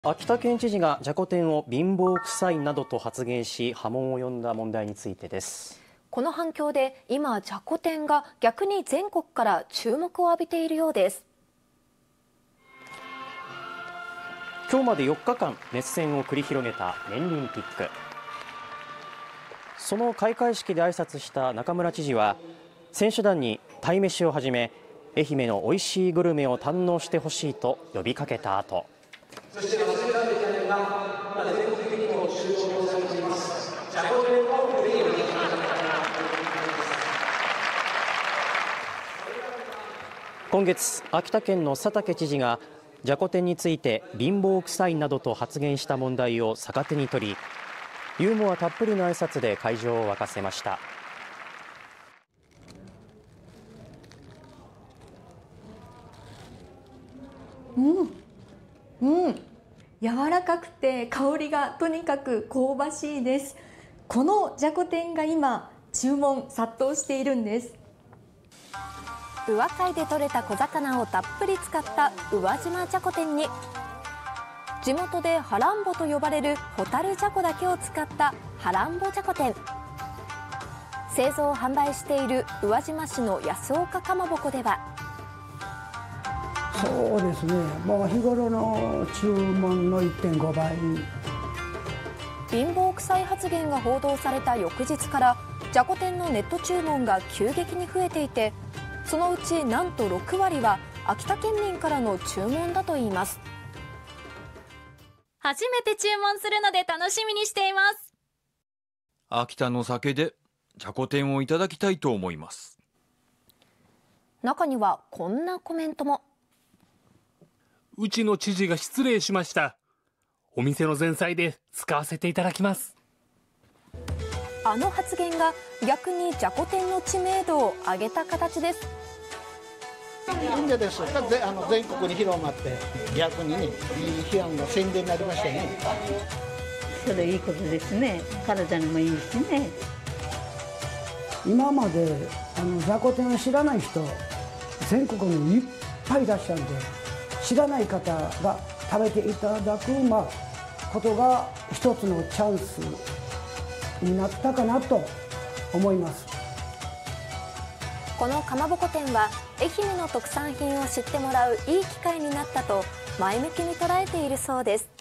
秋田県知事がじゃこ天を貧乏臭いなどと発言し波紋を呼んだ問題についてです。 この反響で今じゃこ天が逆に全国から注目を浴びているようです。 今日まで4日間熱戦を繰り広げたねんりんピック。その開会式で挨拶した中村知事は選手団に鯛めしをはじめ愛媛の美味しいグルメを堪能してほしいと呼びかけた後、 そして忘れられていないのがまだ全国的にも注目されていますじゃこ天をぜひお願いします。 今月秋田県の佐竹知事がじゃこ天について貧乏臭いなどと発言した問題を逆手に取り、ユーモアたっぷりの挨拶で会場を沸かせました。 柔らかくて香りがとにかく香ばしいです。このじゃこ天が今注文殺到しているんです。 宇和海で採れた小魚をたっぷり使った宇和島じゃこ天に地元でハランボと呼ばれるホタルじゃこだけを使ったハランボじゃこ天。製造販売している宇和島市の安岡かまぼこでは、 そうですね、もう日頃の注文の 1.5 倍。 貧乏臭い発言が報道された翌日からじゃこ天のネット注文が急激に増えていて、そのうちなんと6割は秋田県民からの注文だといいます。 初めて注文するので楽しみにしています。 秋田の酒でじゃこ天をいただきたいと思います。 中にはこんなコメントも。 うちの知事が失礼しました。お店の前菜で使わせていただきます。 あの発言が逆にじゃこ天の知名度を上げた形です。 いいんじゃないですか。全国に広まって逆にね、いい批判の宣伝になりましたね。 それいいことですね。体にもいいしね。 今までじゃこ天を知らない人全国にいっぱいいらっしゃるんで、知らない方が食べていただく、ことが一つのチャンスになったかなと思います。 このかまぼこ店は愛媛の特産品を知ってもらういい機会になったと前向きに捉えているそうです。